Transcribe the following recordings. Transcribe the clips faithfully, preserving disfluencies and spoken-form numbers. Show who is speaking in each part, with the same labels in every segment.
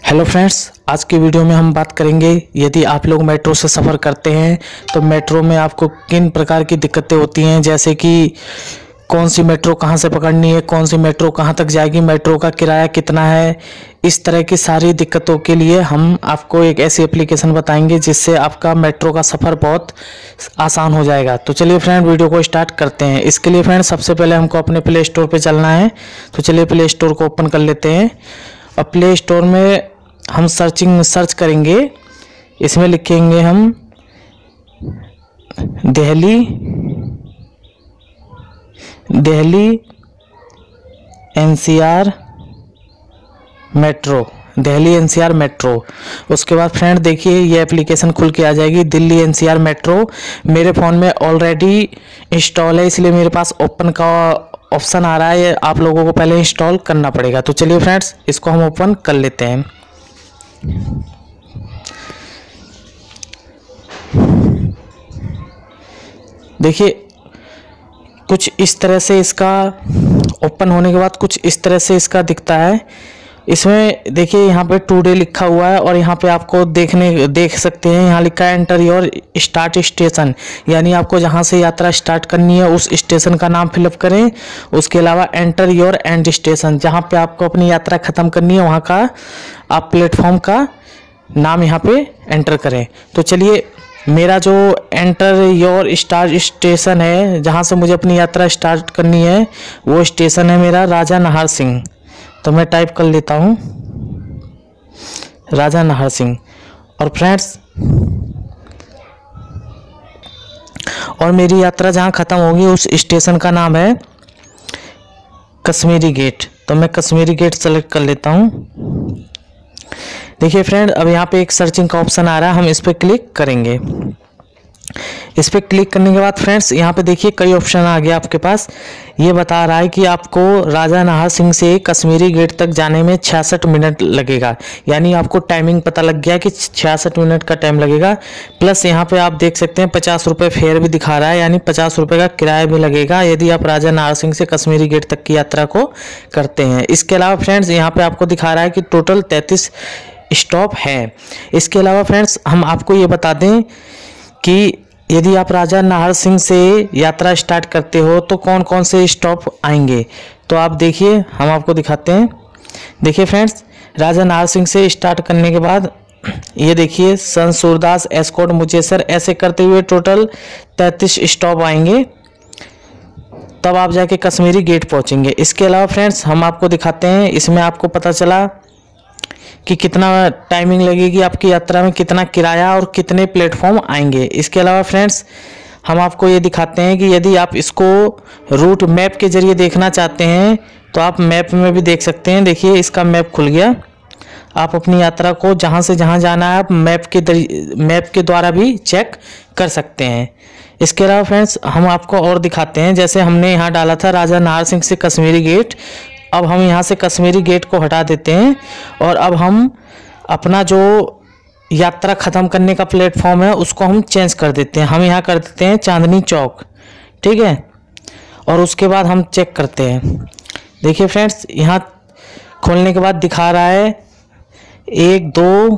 Speaker 1: Hello friends, आज की video में हम बात करेंगे यदि आप लोग मेट्रो से सफ़र करते हैं तो मेट्रो में आपको किन प्रकार की दिक्कतें होती हैं, जैसे कि कौन सी मेट्रो कहां से पकड़नी है, कौन सी मेट्रो कहां तक जाएगी, मेट्रो का किराया कितना है। इस तरह की सारी दिक्कतों के लिए हम आपको एक ऐसी एप्लीकेशन बताएंगे जिससे आपका मेट्रो का सफ़र बहुत आसान हो जाएगा। तो चलिए फ्रेंड, वीडियो को स्टार्ट करते हैं। इसके लिए फ्रेंड सबसे पहले हमको अपने प्ले स्टोर पर चलना है। तो चलिए प्ले स्टोर को ओपन कर लेते हैं और प्ले स्टोर में हम सर्चिंग सर्च करेंगे। इसमें लिखेंगे हम Delhi Delhi NCR metro, Delhi NCR metro. उसके बाद फ्रेंड देखिए ये एप्लीकेशन खुल के आ जाएगी, दिल्ली एनसीआर मेट्रो। मेरे फ़ोन में ऑलरेडी इंस्टॉल है, इसलिए मेरे पास ओपन का ऑप्शन आ रहा है। आप लोगों को पहले इंस्टॉल करना पड़ेगा। तो चलिए फ्रेंड्स, इसको हम ओपन कर लेते हैं। देखिए कुछ इस तरह से इसका ओपन होने के बाद कुछ इस तरह से इसका दिखता है। इसमें देखिए यहाँ पे टुडे लिखा हुआ है और यहाँ पे आपको देखने देख सकते हैं, यहाँ लिखा है एंटर योर स्टार्ट स्टेशन, यानी आपको जहाँ से यात्रा स्टार्ट करनी है उस स्टेशन का नाम फिलअप करें। उसके अलावा एंटर योर एंड स्टेशन, जहाँ पे आपको अपनी यात्रा ख़त्म करनी है वहाँ का आप प्लेटफॉर्म का नाम यहाँ पे एंटर करें। तो चलिए मेरा जो एंटर योर स्टार्ट स्टेशन है, जहाँ से मुझे अपनी यात्रा स्टार्ट करनी है, वो स्टेशन है मेरा राजा नाहर सिंह। तो मैं टाइप कर लेता हूँ राजा नाहर सिंह। और फ्रेंड्स, और मेरी यात्रा जहाँ ख़त्म होगी उस स्टेशन का नाम है कश्मीरी गेट। तो मैं कश्मीरी गेट सेलेक्ट कर लेता हूँ। देखिए फ्रेंड, अब यहाँ पे एक सर्चिंग का ऑप्शन आ रहा है, हम इस पर क्लिक करेंगे। इस पर क्लिक करने के बाद फ्रेंड्स यहाँ पे देखिए कई ऑप्शन आ गया आपके पास। ये बता रहा है कि आपको राजा नाहर सिंह से कश्मीरी गेट तक जाने में छियासठ मिनट लगेगा, यानी आपको टाइमिंग पता लग गया कि छियासठ मिनट का टाइम लगेगा। प्लस यहाँ पे आप देख सकते हैं पचास रुपये फेयर भी दिखा रहा है, यानी पचास रुपये का किराया भी लगेगा यदि आप राजा नाहर सिंह से कश्मीरी गेट तक की यात्रा को करते हैं। इसके अलावा फ्रेंड्स यहाँ पे आपको दिखा रहा है कि टोटल तैंतीस स्टॉप है। इसके अलावा फ्रेंड्स हम आपको ये बता दें कि यदि आप राजा नाहर सिंह से यात्रा स्टार्ट करते हो तो कौन कौन से स्टॉप आएंगे। तो आप देखिए, हम आपको दिखाते हैं। देखिए फ्रेंड्स, राजा नाहर सिंह से स्टार्ट करने के बाद ये देखिए सन सूरदास, एस्कॉट, मुचेसर, ऐसे करते हुए टोटल तैंतीस स्टॉप आएंगे, तब आप जाके कश्मीरी गेट पहुंचेंगे। इसके अलावा फ्रेंड्स हम आपको दिखाते हैं, इसमें आपको पता चला कि कितना टाइमिंग लगेगी आपकी यात्रा में, कितना किराया और कितने प्लेटफॉर्म आएंगे। इसके अलावा फ्रेंड्स हम आपको ये दिखाते हैं कि यदि आप इसको रूट मैप के जरिए देखना चाहते हैं तो आप मैप में भी देख सकते हैं। देखिए इसका मैप खुल गया। आप अपनी यात्रा को जहाँ से जहाँ जाना है आप मैप के मैप के द्वारा भी चेक कर सकते हैं। इसके अलावा फ्रेंड्स हम आपको और दिखाते हैं, जैसे हमने यहाँ डाला था राजा नाहर सिंह से कश्मीरी गेट। अब हम यहाँ से कश्मीरी गेट को हटा देते हैं और अब हम अपना जो यात्रा ख़त्म करने का प्लेटफॉर्म है उसको हम चेंज कर देते हैं। हम यहाँ कर देते हैं चांदनी चौक, ठीक है। और उसके बाद हम चेक करते हैं। देखिए फ्रेंड्स, यहाँ खोलने के बाद दिखा रहा है एक दो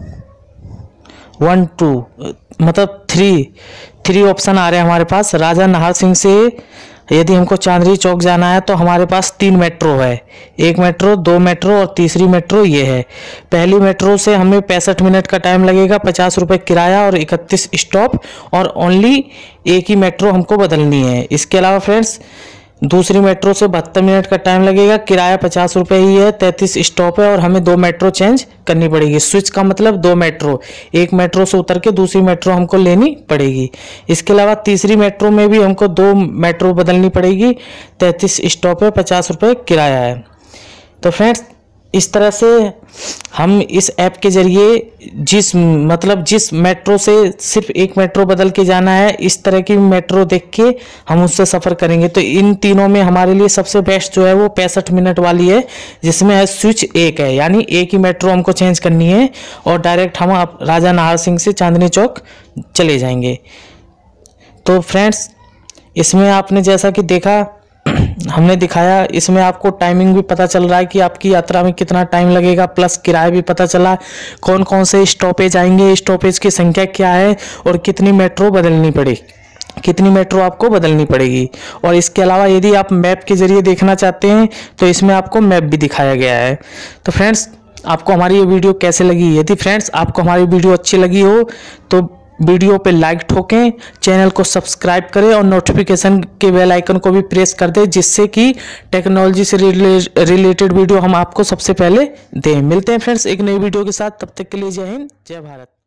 Speaker 1: वन टू, मतलब थ्री थ्री ऑप्शन आ रहे हैं हमारे पास। राजा नाहर सिंह से यदि हमको चांदनी चौक जाना है तो हमारे पास तीन मेट्रो है, एक मेट्रो, दो मेट्रो और तीसरी मेट्रो ये है। पहली मेट्रो से हमें पैंसठ मिनट का टाइम लगेगा, पचास रुपये किराया और इकतीस स्टॉप, और ओनली एक ही मेट्रो हमको बदलनी है। इसके अलावा फ्रेंड्स दूसरी मेट्रो से बहत्तर मिनट का टाइम लगेगा, किराया पचास रुपये ही है, तैंतीस स्टॉप है और हमें दो मेट्रो चेंज करनी पड़ेगी। स्विच का मतलब दो मेट्रो, एक मेट्रो से उतर के दूसरी मेट्रो हमको लेनी पड़ेगी। इसके अलावा तीसरी मेट्रो में भी हमको दो मेट्रो बदलनी पड़ेगी, तैंतीस स्टॉप है, पचास रुपये किराया है। तो फ्रेंड्स इस तरह से हम इस ऐप के जरिए जिस मतलब जिस मेट्रो से सिर्फ एक मेट्रो बदल के जाना है, इस तरह की मेट्रो देख के हम उससे सफ़र करेंगे। तो इन तीनों में हमारे लिए सबसे बेस्ट जो है वो पैंसठ मिनट वाली है, जिसमें है स्विच एक है, यानी एक ही मेट्रो हमको चेंज करनी है और डायरेक्ट हम आप राजा नाहर सिंह से चांदनी चौक चले जाएंगे। तो फ्रेंड्स इसमें आपने जैसा कि देखा हमने दिखाया, इसमें आपको टाइमिंग भी पता चल रहा है कि आपकी यात्रा में कितना टाइम लगेगा, प्लस किराया भी पता चला, कौन कौन से स्टॉपेज आएंगे, स्टॉपेज की संख्या क्या है और कितनी मेट्रो बदलनी पड़ेगी, कितनी मेट्रो आपको बदलनी पड़ेगी। और इसके अलावा यदि आप मैप के जरिए देखना चाहते हैं तो इसमें आपको मैप भी दिखाया गया है। तो फ्रेंड्स, आपको हमारी ये वीडियो कैसे लगी? यदि फ्रेंड्स आपको हमारी वीडियो अच्छी लगी हो तो वीडियो पे लाइक ठोकें, चैनल को सब्सक्राइब करें और नोटिफिकेशन के बेल आइकन को भी प्रेस कर दें, जिससे कि टेक्नोलॉजी से रिलेटेड वीडियो हम आपको सबसे पहले दें। मिलते हैं फ्रेंड्स एक नई वीडियो के साथ, तब तक के लिए जय हिंद, जय भारत।